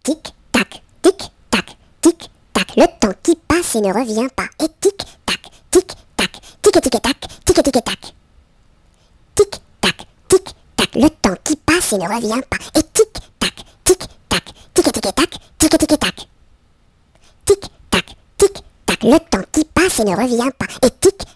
tic tac, tic tac, tic tac. Le temps qui passe et ne revient pas. Et tic tac, tic tac, tic tic tac, tic tic tac. Tic tac, tic tac. Le temps qui passe et ne revient pas. Et tic tac, tic tac, tic tic tac, tic tic tac. Tic tac, tic tac. Le temps qui passe et ne revient pas. Et tic